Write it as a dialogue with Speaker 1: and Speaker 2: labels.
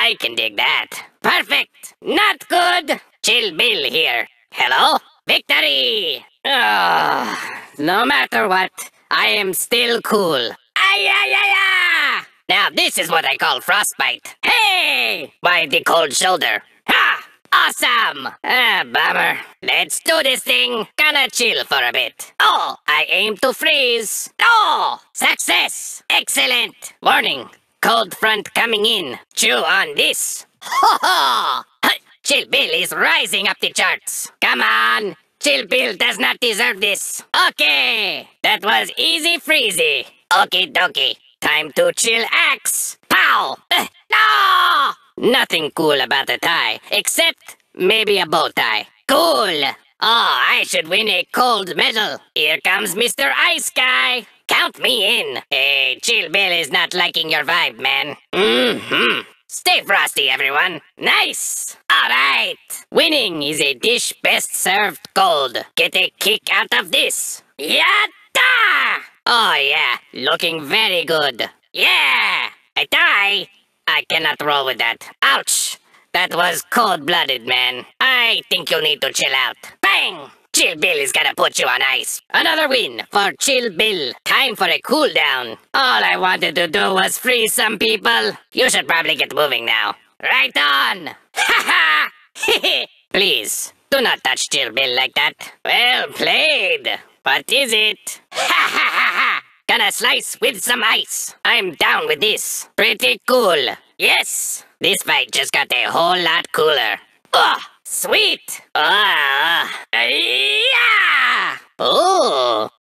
Speaker 1: I can dig that. Perfect. Not good. Chill Bill here. Hello? Victory! No matter what, I am still cool. Ay, ay, ay, ay! Now this is what I call frostbite. Hey! By the cold shoulder. Ha! Awesome! Bummer. Let's do this thing. Gonna chill for a bit. Oh, I aim to freeze. Oh! Success! Excellent! Warning. Cold front coming in. Chew on this. Ho ho! Chill Bill is rising up the charts. Come on! Chill Bill does not deserve this. Okay! That was easy freezy. Okie dokie. Time to chill axe. Pow! No! Nothing cool about the tie, except maybe a bow tie. Cool! Oh, I should win a cold medal. Here comes Mr. Ice Guy. Count me in. Hey, Chill Bill is not liking your vibe, man. Stay frosty, everyone. Nice! Alright! Winning is a dish best served cold. Get a kick out of this. Yatta! Oh yeah, looking very good. Yeah! A tie? I cannot roll with that. Ouch! That was cold-blooded, man. I think you'll need to chill out. Bang! Chill Bill is gonna put you on ice. Another win for Chill Bill. Time for a cool down. All I wanted to do was freeze some people. You should probably get moving now. Right on! Ha ha! Please, do not touch Chill Bill like that. Well played. What is it? Ha ha ha ha! Gonna slice with some ice. I'm down with this. Pretty cool. Yes! This fight just got a whole lot cooler. Oh, sweet! Yeah! Oh!